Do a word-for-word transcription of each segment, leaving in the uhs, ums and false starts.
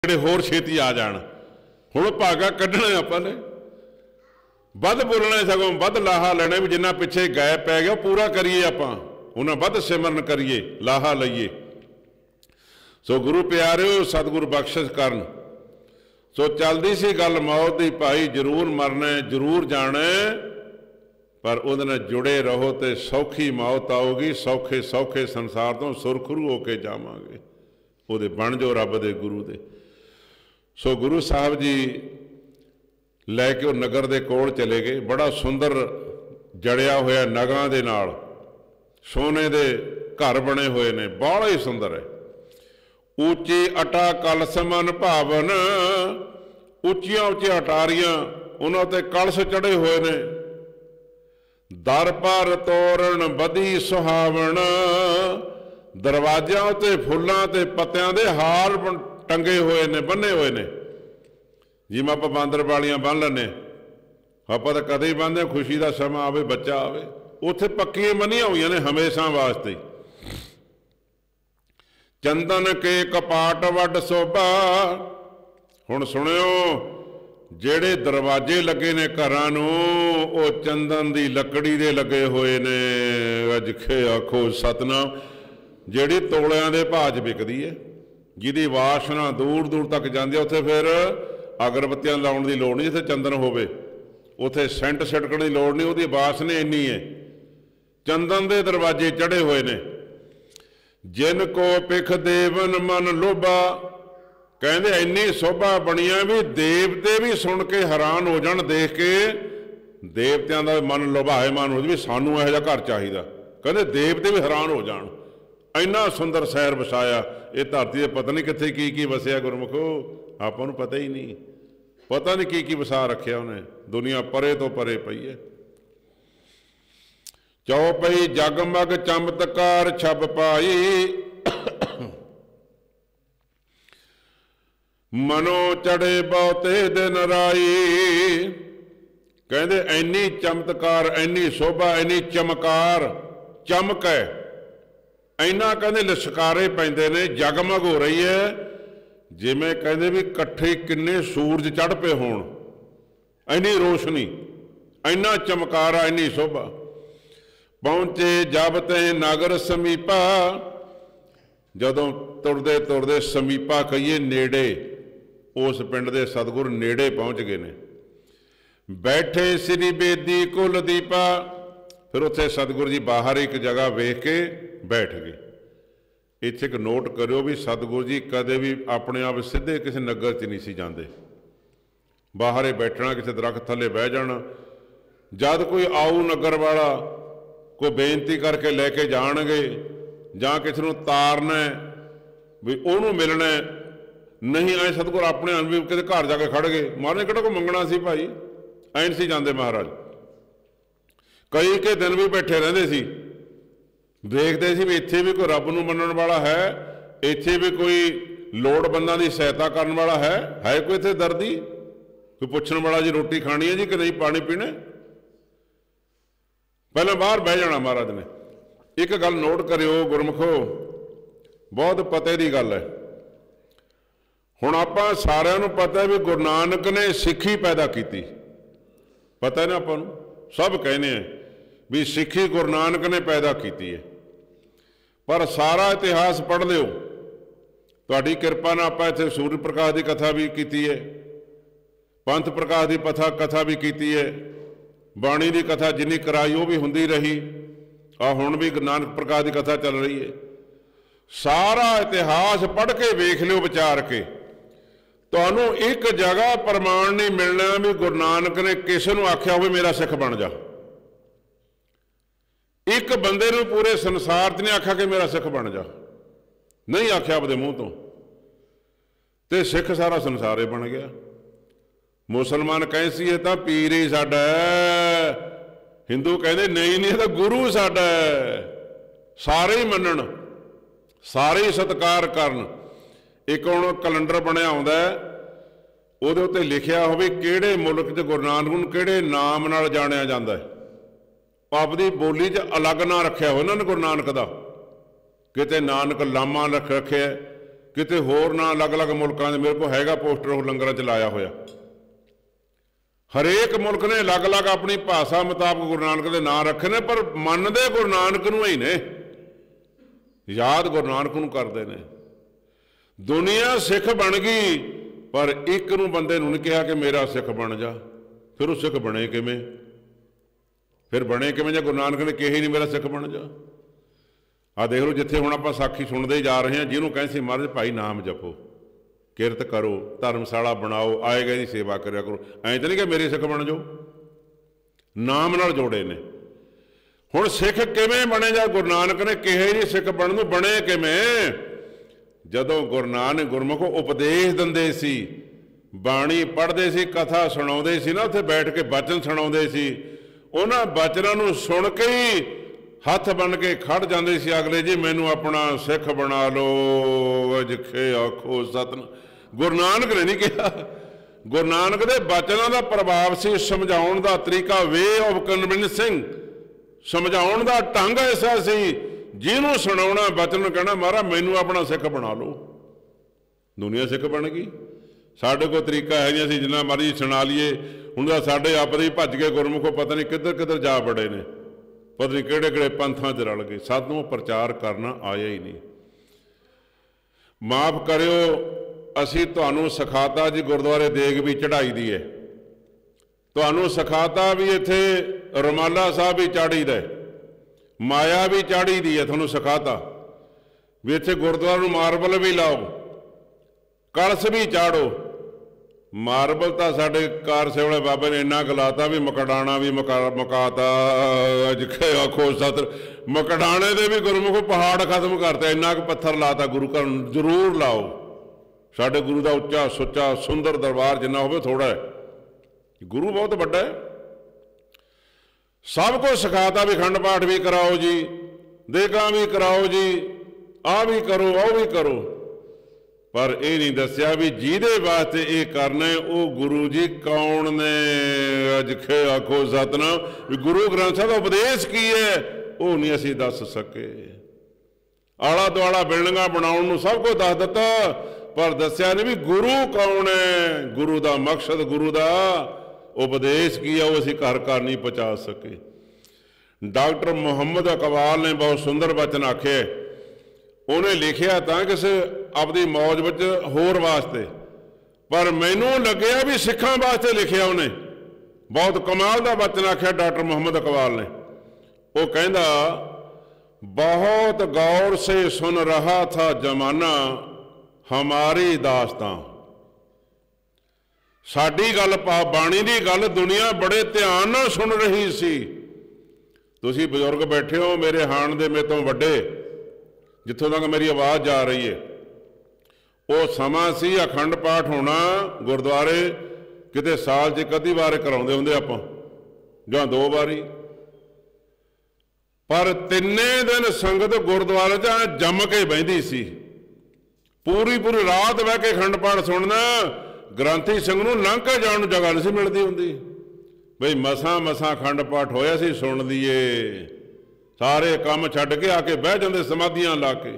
होर छेती आ जाण। हुण भागा कढ़ना आपां ने वध बोलना, सगों वध लाहा लेना भी जिन्ना पिछे गैप पै गया पूरा करिए, आपां उन्हां वध सिमरन करिए, लाहा लईए। सो गुरु प्यारिओ सतगुरु बख्शिश करन। सो चलदी सी गल मौत दी, भाई जरूर मरना जरूर जाना, पर उहदे नाल जुड़े रहो तो सौखी मौत आऊगी, सौखे सौखे संसार तो सुरखरू होके जावांगे, उहदे बण जो रब दे गुरु दे। सो गुरु साहब जी लैके वो नगर दे कोल चले गए। बड़ा सुंदर जड़िया होया नगां दे नाल सोने दे घर बने हुए ने, बड़ा ही सुंदर है। ऊंची अटा कलश मन भावन, उच्चियां उच्चियां अटारियां उन्हां ते कलश चढ़े हुए ने। दर पर तोरण बदी सुहावण, दरवाजियां ते फुल्लां ते पत्तियां दे हार टंगे हुए ने, बन्ने हुए ने। जिवें आपां बांदर वालियां बन लैने, आपां तां कदे ही बन्नदे खुशी का समा आवे, बच्चा आवे, उत्थे पक्कियां बन्नियां होईयां ने हमेशा वास्ते। चंदन के कपाट वड शोभा, हुण सुणिओ जेड़े दरवाजे लगे ने घरां नूं वो चंदन दी लकड़ी दे लगे हुए ने। अज खे आखो सतनाम, जेड़ी तोलियां दे भाव च विकदी है, जिहदी वासना दूर दूर तक जाती है, उत्थे फिर अगरबत्तियां लाउण दी लोड़ नहीं। जिथे चंदन होवे उत्थे सेंट छिड़कण दी लोड़ नहीं, उहदी वासना इन्नी है। चंदन दे दरवाजे चढ़े हुए ने। जिन को पिख देवन मन लोभा, कहंदे इन्नी शोभा बणिया भी देवते भी सुन के हैरान हो जाण, देख के देवतियां दा मन लोभायमान हो जाए भी सानू इहो जिहा घर चाहीदा। कहंदे देवते भी हैरान हो जाण, इन्ना सुंदर शहर वसाया। ये धरती दे पता नहीं कित्थे की की वसिया गुरमुखो, आपां नूं पता ही नहीं, पता नहीं की की वसा रखिया उन्हें। दुनिया परे तो परे पई है। चौपई जगमग चमत्कार छप पाई, मनो चढ़े बहुते दिन राई। कहंदे इन्नी चमत्कार, इन्नी शोभा, इन्नी चमकार, चमक है, इन्ना कहंदे लिशकारे पैंदे ने, जगमग हो रही है, जिवें कहंदे भी कट्ठे किन्ने सूरज चढ़ पे होण, इन्नी रोशनी, इन्ना चमकारा, इन्नी शोभा। पहुंचे जब ते नगर समीपा, जदों तुरदे तुरदे समीपा कहिए नेड़े, उस पिंड दे सतगुर नेड़े पहुंच गए ने। बैठे श्री बेदी कुल दीपा, फिर उत्थे सतगुर जी बाहर एक जगह वेख के बैठ गए। इत्थे एक नोट करियो भी सतगुर जी कदे भी अपने आप सीधे किसी नगर च नहीं सी जांदे, बाहर ही बैठना, किसी दरख्त थले बह जाना। जद कोई आऊ नगर वाला कोई बेनती करके लैके जाणगे जां किसी नूं तारना भी उहनूं मिलना, नहीं आए सतगुर अपने अन भी किसी घर जाके खड़ गए। महाराज ने किहड़ा कोई मंगना सी भाई, ऐ नहीं सी जांदे महाराज। कई के दिन भी बैठे रहंदे सी, देखते सी भी इत्थे भी कोई रब नूं मनण वाला है, इत्थे भी कोई लोड़वंदां दी सहायता करन वाला है, है कोई इत्थे दर्दी, कोई पुछण वाला जी रोटी खानी है जी कि नहीं, पानी पीना। पहले बाहर बह जाना महाराज ने। एक गल नोट करियो गुरमुखो, बहुत पते की गल है। हुण आपां सारिआं नूं पता भी गुरु नानक ने सिੱਖੀ पैदा की, पता है ना आपां नूं, सब कहने हैं भी सिੱਖੀ गुरु नानक ने पैदा की है। पर सारा इतिहास पढ़ लिओ, तुहाडी किरपा नाल आपां इत्थे सूर्य प्रकाश की कथा भी की है, पंथ प्रकाश की पथा कथा भी की है, बाणी की कथा जिन्नी कराई वो भी हुंदी रही, आ हुण भी गुरु नानक प्रकाश की कथा चल रही है। सारा इतिहास पढ़ के वेख लिओ, विचार के, तुहानूं एक जगह प्रमाण नहीं मिलना भी गुरु नानक ने किसी नूं आख्या होवे मेरा सिख बन जा। एक बंदे नूं पूरे संसार च नहीं आख्या कि मेरा सिख बन जा, नहीं आख्या अपने मूँह तो, ते सिख सारा संसार ही बन गया। मुसलमान कहे सी ये तां पीर ही साडा है, हिंदू कहते नहीं नहीं तो गुरु साडा है। सारे ही मनण, सारे ही सत्कार करन। एक हुण कैलेंडर बनया आउंदा है, उहदे उत्ते लिखिया होवे किहड़े मुल्क च गुरु नानक नूं किहड़े नाम नाल जाणिया जांदा है। आपदी बोली च अलग ना रखिया हो इन्हां ने गुरु नानक दा, किते नानक लामा रख रखे, किते होर ना अलग अलग मुल्कों के मेरे को हैगा पोस्टर वो लंगर च लाया होया। हरेक मुल्क ने अलग अलग अपनी भाषा मुताबक गुरु नानक के नाम रखे ने, पर मनते गुरु नानक नूं ही ने, याद गुरु नानक नूं करते ने। दुनिया सिख बन गई पर एक नूं बंदे नूं नहीं कहा कि मेरा सिख बन जा। फिर वो सिख बने किवें? फिर बने किवें जे गुरु नानक ने कहे ही नहीं मेरा सिख बन जा। आ देख लो जिथे हुण आपां साखी सुणदे ही जा रहे हैं, जिन्होंने कहें सी महाराज भाई नाम जपो, किरत करो, धर्मशाला बनाओ, आए गए की सेवा करिया करो, ऐं तो नहीं कि मेरे सिख बन जाओ, नाम नाल जोड़े ने। हुण सिख किवें बने? जा गुरु नानक ने कहे ही नहीं सिख बनन नूं, बने किवें? जदों गुरु नानक गुरमुख उपदेश दिंदे सी, बाणी पढ़दे सी, कथा सुणाउंदे सी ना, उत्थे बैठ के बचन सुणाउंदे सी, उन्हां बचनां नूं सुण के ही हथ बन के खड़ जाते सी अगले, जी मैनू अपना सिख बना लो, जिखे आखो सतन। गुरु नानक ने नहीं कहा, गुरु नानक दे बचनों का प्रभाव से समझाउण दा तरीका, वे ऑफ कन्विंसिंग, समझाउण दा ढंग ऐसा सी, जिन्हों सुनाउणा बचन कहना महाराज मैनू अपना सिख बना लो। दुनिया सिख बन गई। साढ़े को तरीका है जी, असीं जिन्ना मर्जी सुना लीए, हुण तां साडे आपदे ही भज के गुरमुखों पता नहीं किधर किधर जा बड़े ने, पता नहीं किहड़े किहड़े पंथां च रल गए, सानूं प्रचार करना आया ही नहीं। माफ़ करियो, असीं तुहानूं सिखाता जी गुरुद्वारे देग भी चढ़ाई दी है, तुहानूं सिखाता भी इत्थे रुमाला साहब भी चाढ़ी दा, माया भी चाढ़ी दी है, तुहानूं सिखाता भी इत्थे गुरुद्वारे नूं मार्बल भी लाओ, कलश भी चाढ़ो। मार्बल तो साढ़े कार सेवले बाबे ने इन्ना गलाता भी मकड़ाना भी मका मकाता, जिखे आखो सत, मकड़ाने दे भी गुरमुख पहाड़ खत्म करते, इन्ना क पत्थर लाता। गुरु घर जरूर लाओ, साढ़े गुरु का उच्चा सुच्चा सुंदर दरबार जिन्ना होवे थोड़ा है, गुरु बहुत बड़ा है। सब कुछ सिखाता भी, खंड पाठ भी कराओ जी, देगा भी कराओ जी, आ भी करो आ भी करो, पर यह नहीं दसिया भी जिहदे वास्ते ये करना है वो गुरु जी कौन ने। अजखे आखो सतनाम, भी गुरु ग्रंथ साहब का उपदेश की है वो नहीं असीं दस सके। आला दुआला बिल्डिंगां बनाउण नूं सब कुछ दस दिता, पर दसिया नहीं भी गुरु कौन है, गुरु का मकसद, गुरु का उपदेश की है, वो असीं घर घर नहीं पहुँचा सके। डॉक्टर मुहम्मद इकबाल ने बहुत सुंदर वचन आखे, उन्हें लिखिया तां किसी अपनी मौज विच होर वास्ते, पर मैनू लग्या भी सिखां वास्ते लिखिया उन्हें। बहुत कमाल का वचन आख्या डॉक्टर मुहम्मद इकबाल ने। वो कहंदा, बहुत गौर से सुन रहा था जमाना हमारी दास्तां। साडी गल पा बाणी दी गल दुनिया बड़े ध्यान नाल सुन रही सी। तुसीं बजुर्ग बैठे हो, मेरे हाण दे मेरे तो वड्डे, जिथों तक मेरी आवाज़ जा रही है, वो समा सी अखंड पाठ होना गुरुद्वारे किते साल च एक अद्धी वार कराउंदे हुंदे आपां, जां दो बारी, पर तिन्ने दिन संगत गुरुद्वारे च जम के बहिंदी सी। पूरी पूरी रात बह के अखंड पाठ सुनना, ग्रंथी सिंह नूं लंघ के जाण नूं जगह नहीं सी मिलदी हुंदी। बई मसां मसां अखंड पाठ होया सी, सुन लईए, सारे काम छड्ड के आके बह जांदे समाधियां ला के।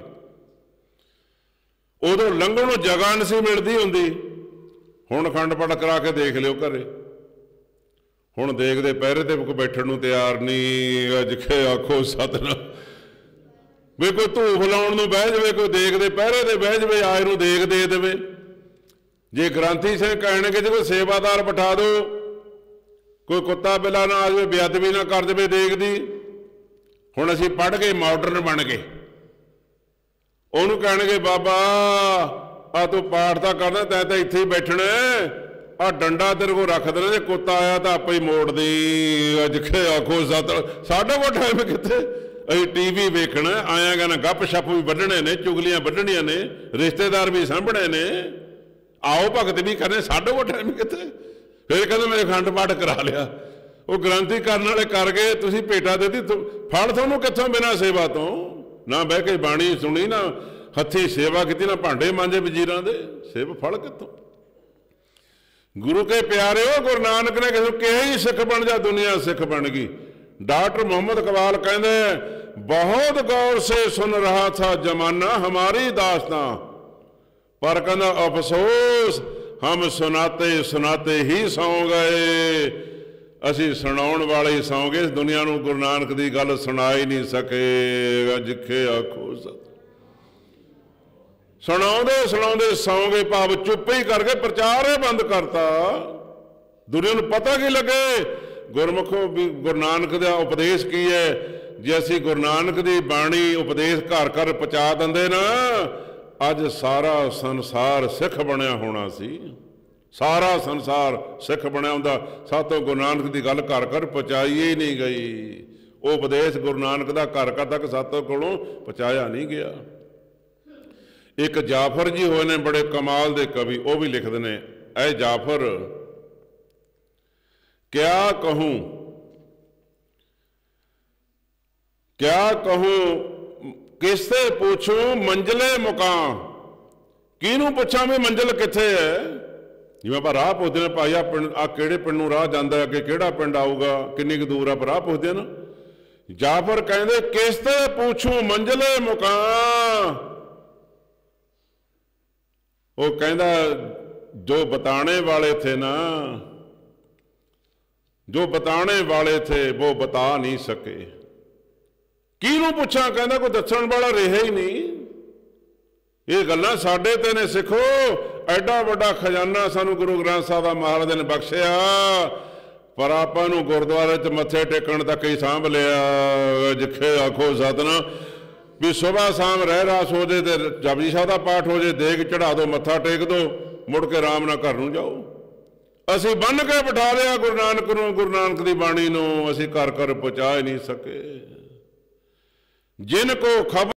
उदों लंघण नूं जगह नहीं सी मिलदी हुंदी। हुण अखंड पाठ करा के देख लिओ घरे, हुण देखदे पैरे ते कोई बैठण नूं तैयार नहीं। अजखे आखो सतनाम, वे कोई धूफ लाउण नूं बह जावे, कोई देखदे पैरे ते बह जावे, आए नूं देख दे देवे। जे ग्रंथी सिंह कहणगे जे कोई सेवादार बिठा दो, कोई कुत्ता बिला ना आ जाए, बेअदबी ना कर देवे देख दी। हुण असीं पढ़ के मॉडर्न बन गए, उहनूं कहणगे बाबा आ तू पाठ तां करना, तैं तां इत्थे ही बैठना, आ डंडा तेरे को रख देना, जे कुत्ता आया तां आपे ही मोड़ दी। अजखे आखो सत, साडे कोल टाइम कित्थे, असीं टी वी वेखना, आया कहना गप शप भी वड्ढणे ने, चुगलियां वड्ढणियां ने, रिश्तेदार भी साਂਭਣੇ ने, आओ भगत भी करने, साडे कोल टाइम कित्थे। फिर कहंदे मेरे अखंड पाठ करा लिया। वो ग्रंथी करने वाले कर गए, तुसीं भेटा दे दी, फल तुहानूं कित्थों बिना सेवा तो, ना बह के बाणी सुनी, ना हथी सेवा की, ना भांडे मांजे वजीरां दे, सेवा फल कित्थों। गुरु के प्यारे हो, गुरु नानक ने किसी कहे ही सिख बन जा, दुनिया सिख बन गई। डॉक्टर मुहम्मद इकबाल कहते, बहुत गौर से सुन रहा था जमाना हमारी दास्तां। पर कहना अफसोस हम सुनाते सुनाते ही सौ गए, असी सुनाउण वाले ही सौ गए, दुनिया नूं गुरु नानक दी गल सुना ही नहीं सके। जिखे आखो सत सुनाउंदे सुनाउंदे सौ गए, भाव चुप ही करके प्रचार ही बंद करता। दुनिया नूं पता की लगे गुरमुखों भी गुरु नानक दा उपदेश की है। जे असी गुरु नानक दी बाणी उपदेश घर घर पहुँचा दिंदे ना, अज सारा संसार सिख बनया होना सी। सारा संसार सिख बनया हुंदा, सातों गुरु नानक की गल घर घर पहुँचाई ही नहीं गई। वो उपदेश गुरु नानक का घर घर तक सातों कोलों पहुँचाया नहीं गया। एक जाफर जी होए ने बड़े कमाल दे कवि, वो भी लिखते हैं, ऐ जाफर क्या कहूँ क्या कहूँ किससे पूछूं मंजिले मुकां, किनू पुछां भी मंजिल कित्थे है। जिवें आपां राह पुछदे ने, भाई आ पिंड आ किहड़े पिंड नूं राह जांदा, अगे किहड़ा पिंड आऊगा, किन्नी कुछ दूर आ राह पुछदे ना। जाफर कहंदे किसते पूछूं मंजिले मुकां, वो कहंदा जो बताने वाले थे ना, जो बताने वाले थे वो बता नहीं सके। किनू पुछा, कहना कोई दसण वाला रहा ही नहीं। ये गल्लां साडे ते ने सिखो, एडा वड्डा खजाना सानू गुरु ग्रंथ साहिब महाराज ने बख्शिया, पर आपां नूं गुरुद्वारे च मत्थे टेकण तक ही सांभ लिया। जिखे आखो सतनाम, भी सुबह शाम रह रास हो जाए तो जपजी साहिब का पाठ हो जाए, देग चढ़ा दो, मत्था टेक दो, मुड़ के आराम नाल घर नूं जाओ। असीं बन के बिठा लिया गुरु नानक नूं, गुरु नानक दी बाणी नूं असीं घर घर पहुँचा ही नहीं सके। जिनको खबर